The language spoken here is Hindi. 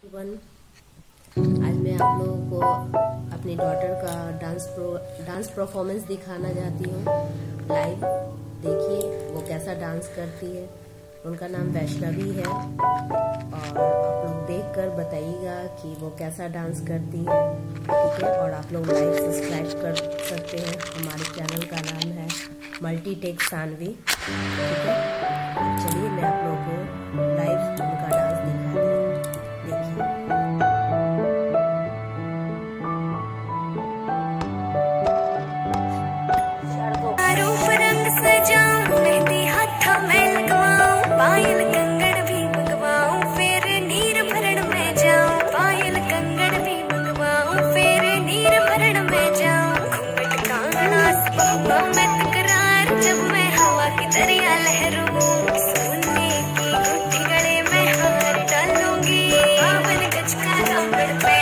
वन आज मैं आप लोगों को अपनी डॉटर का डांस परफॉर्मेंस दिखाना चाहती हूँ। लाइव देखिए वो कैसा डांस करती है। उनका नाम वैष्णवी है और आप लोग देखकर बताइएगा कि वो कैसा डांस करती है, ठीक है। और आप लोग लाइव सब्सक्राइब कर सकते हैं। हमारे चैनल का नाम है मल्टीटेक सानवी, ठीक है। चलिए मैं आप लोगों को लाइव उनका डांस दिखाती हूँ। पायल कंगन भी मंगवाऊं फिर नीर भरण में जाऊं। पायल कंगन भी मंगवाऊं फिर नीर भरण में जाऊं। घूंघट कांगड़ा सुबह में तकरार जब मैं हवा की दरिया लहरूं। सोने की गुट्ठी गले में हार डालूंगी। 52 गज का रावण